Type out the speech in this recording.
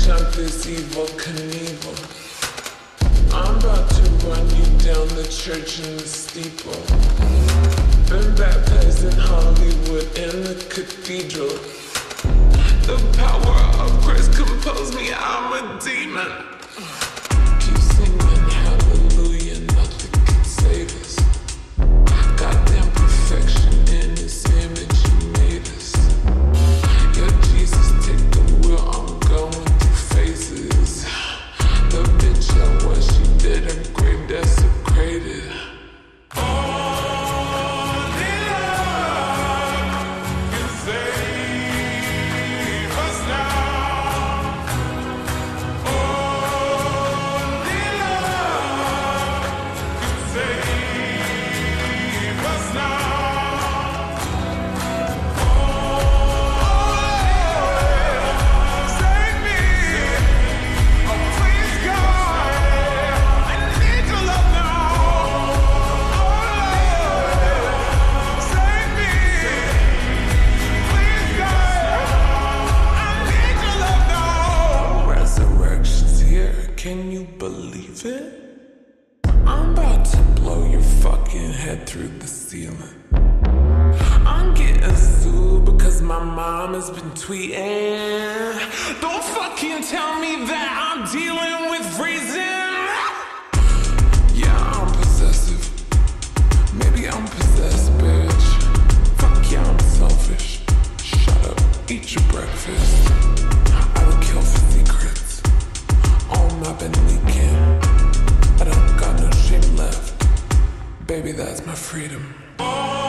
junk this evil Knievel. I'm about to run you down the church in the steeple. Been baptized in Hollywood in the cathedral. The power of Christ compels me, I'm a demon. Keep singing hallelujah, nothing can save us. Goddamn perfection in His image He made us. Yeah, Jesus, take the wheel, I'm going through phases. The bitch I was, she did her grave desecrated. Can you believe it? I'm about to blow your fucking head through the ceiling. I'm getting sued because my mom has been tweeting. Don't fucking tell me that I'm dealing with reason. Yeah, I'm possessive. Maybe I'm possessed, bitch. Fuck yeah, I'm selfish. Shut up, eat your breakfast. I would kill for secrets. I've been leaking. I don't got no shame left. Baby, that's my freedom.